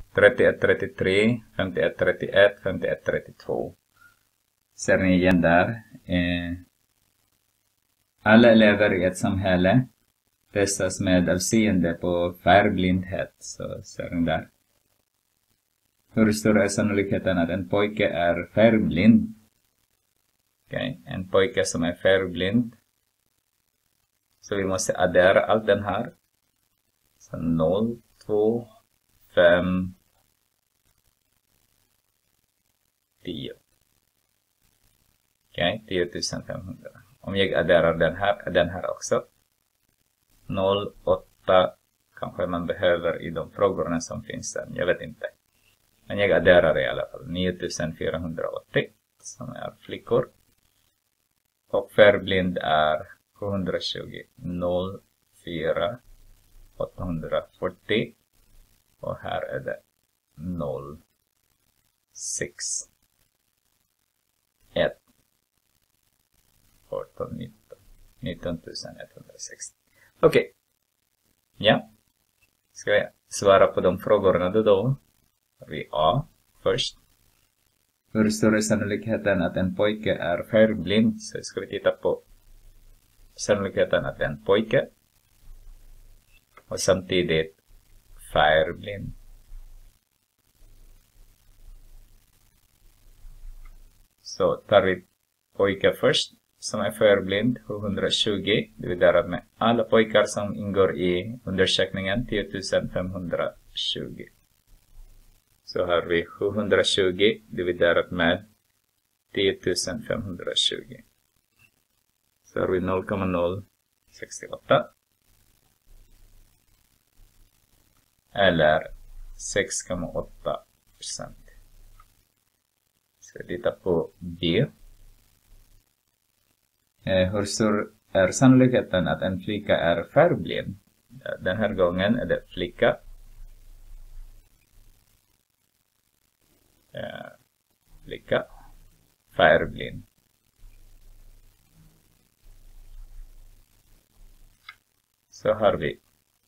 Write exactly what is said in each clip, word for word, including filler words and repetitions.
trettioett trettiotre, femtioett trettioett, femtioett trettiotvå. Ser ni igen där? Eh, alla elever i ett samhälle testas med avseende på färgblindhet. Så ser ni där. Hur stor är sannolikheten att en pojke är färgblind? Okay. En pojke som är färgblind. Så vi måste addera allt den här. Så noll, två, fem, tio. Okej, okay. tio tusen femhundra. Om jag adderar den här, den här också. noll, åtta kanske man behöver i de frågorna som finns där. Jag vet inte. Men jag adderar i alla fall. nio tusen fyrahundraåttio som är flickor. Och färgblind är sjuhundratjugo. noll, fyra, åttahundrafyrtio. Och här är det noll, sex, ett, arton, nitton. nitton tusen etthundrasextio. Okej. Okay. Ja. Ska vi svara på de frågorna då då? Vi A först. Hur stor är sannolikheten att en pojke är färgblind? Så ska vi titta på sannolikheten att en pojke. Och samtidigt färgblind. Så tar vi pojke först. Som är färgblind, sjuhundratjugo, dividerat med alla pojkar som ingår i undersökningen, tio tusen femhundratjugo. Så har vi sjuhundratjugo dividerat med tio tusen femhundratjugo. Så har vi noll komma noll sextioåtta. Eller sex komma åtta procent. Ska vi titta på B. Eh, hur stor är sannolikheten att en flicka är färgblind? Den här gången är det flicka. Eh, flicka. Färgblind. Så har vi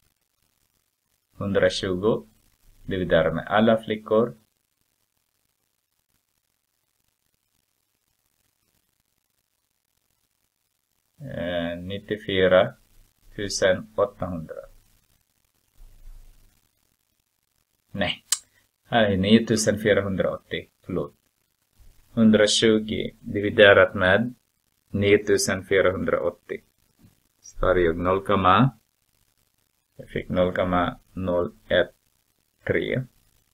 hundratjugo dividerat med alla flickor. nittiofyra tusen åttahundra. Nej. Här är nio tusen fyrahundraåttio. Förlåt. hundratjugo dividerat med nio tusen fyrahundraåttio. Så har jag noll, jag fick noll komma noll ett tre.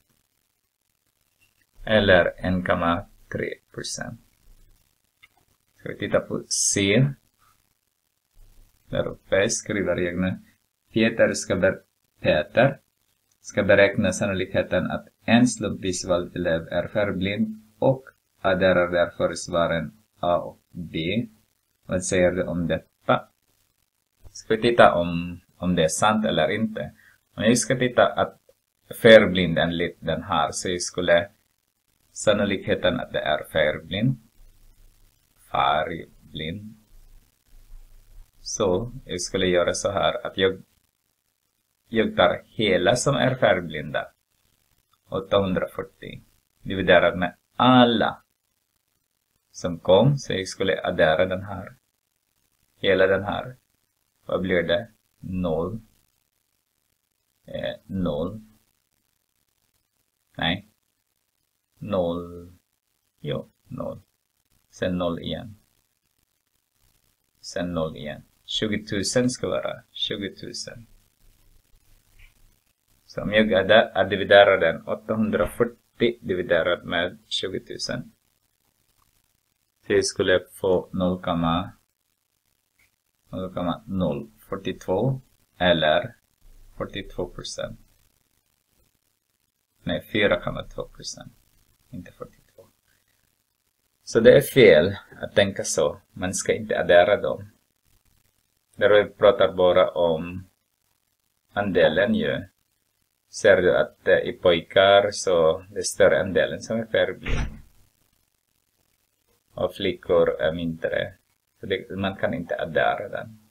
Eller en komma tre procent. Ska vi titta på C. Där uppe skriver jag nu. Peter ska, ber Peter ska beräkna sannolikheten att en slumpvis vald elev är färgblind och adderar därför svaren A och B. Vad säger du om detta? Ska vi titta om, om det är sant eller inte. Om jag ska titta att färgblind enligt den här, så jag skulle sannolikheten att det är färgblind. Färgblind. Så jag skulle göra så här att jag, jag tar hela som är färgblinda. åttahundrafyrtio. Dividerat med alla som kom. Så jag skulle addera den här. Hela den här. Vad blir det? Noll. Eh, noll. Nej. Noll. Jo, noll. Sen noll igen. Sen noll igen. tjugo tusen ska vara tjugo tusen. Så om jag dividerar den åttahundrafyrtio dividerat med tjugo tusen. Så jag skulle få noll komma noll fyrtiotvå eller fyrtiotvå procent. Nej, fyra komma två procent. Inte fyrtiotvå. Så det är fel att tänka så. Man ska inte addera dem. Där vi pratar bara om andelen ju. Ser du att i pojkar så det är större andelen som är färgblind. Och flickor är mindre. Så det, man kan inte addera den.